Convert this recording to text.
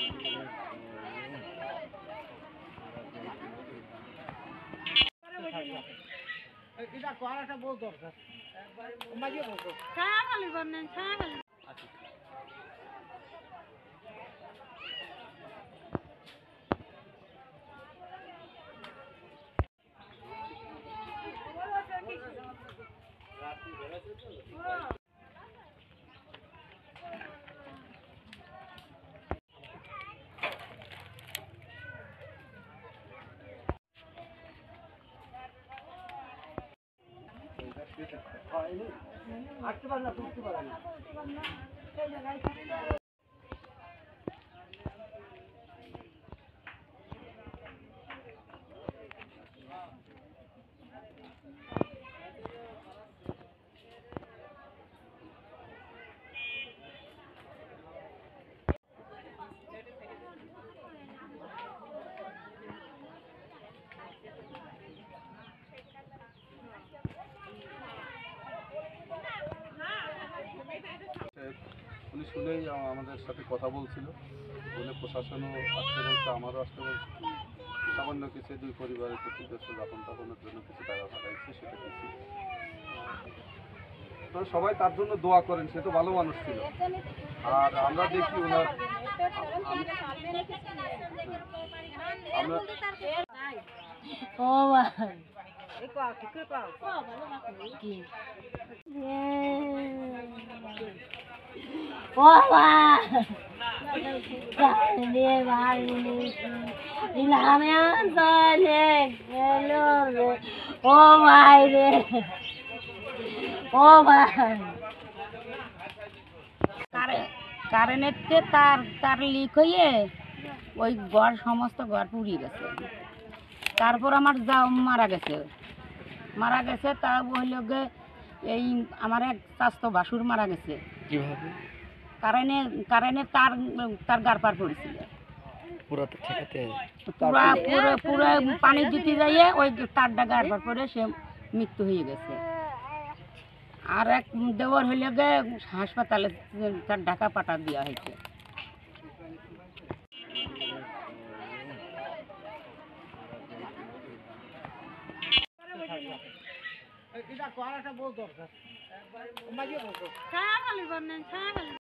এটা করাটা বহু দরকার মাঝে বলতো ছায়া খালি বানেন ছায়া খালি আটতে পারে না বুঝতে পারে না উনি শুনেই আমাদের সাথে কথা বলছিল, বলে প্রশাসনও আসতে বলছে, আমারও আসতে বলছে। সামান্য কিছু দুই পরিবারের ক্ষতিগ্রস্ত যাপন তাপনের জন্য কিছু টাকা পাঠাইছে, সেটা দিচ্ছি। সবাই তার জন্য দোয়া করেন, সে তো ভালো মানুষ ছিল। আর আমরা দেখি ওনার কারেন্টেতে তার লিক হয়ে ওই ঘর সমস্ত ঘর পুড়িয়ে গেছে। তারপর আমার যা মারা গেছে তা হইল গে এই আমার এক স্বাস্থ্য বাসুর মারা গেছে। কিভাবে? কারেন্টের তার গারপার পড়েছিল, পুরা পানি জুতি যাইয়ে ওই তারটা গারপার পরে সে মৃত্যু হয়ে গেছে। আর এক দেওয়ার হইলে গে হাসপাতালে তার ঢাকা পাঠা দেওয়া হয়েছে। এটা করাটা বহু দরকার মাঝে বলতো ছায়া খালি বানেন ছায়া খালি